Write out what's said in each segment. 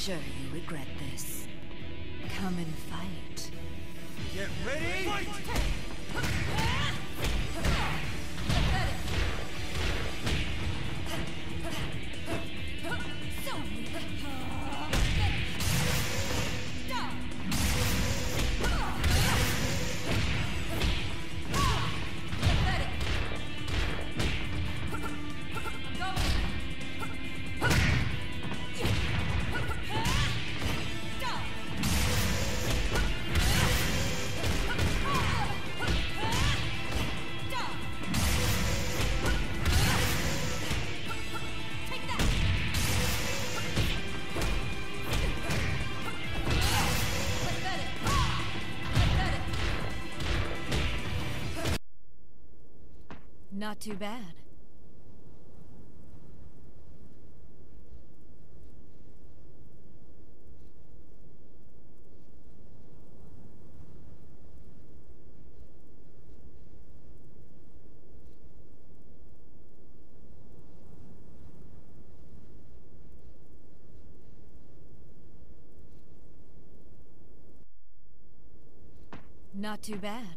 sure you regret this. Come and fight. Get ready! Fight! Not too bad. Not too bad.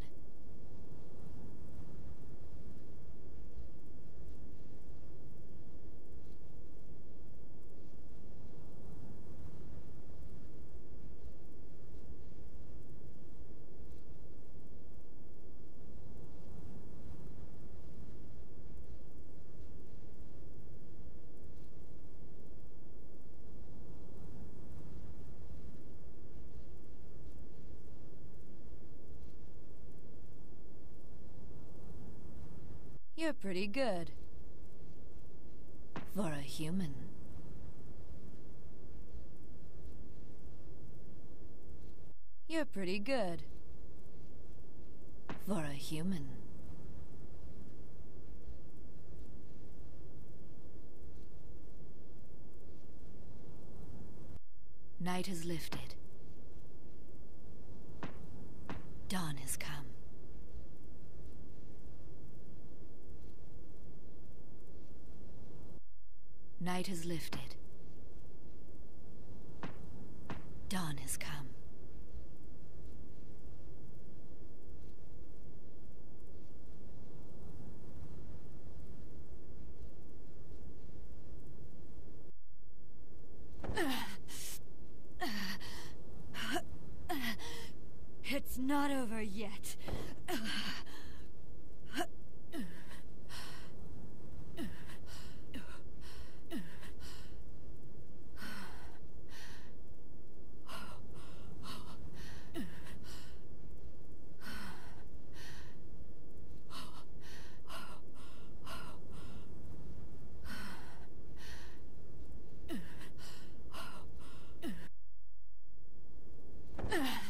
You're pretty good. For a human. You're pretty good. For a human. Night has lifted. Dawn has come. Night has lifted. Dawn has come. It's not over yet.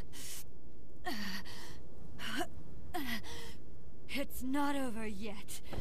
It's not over yet.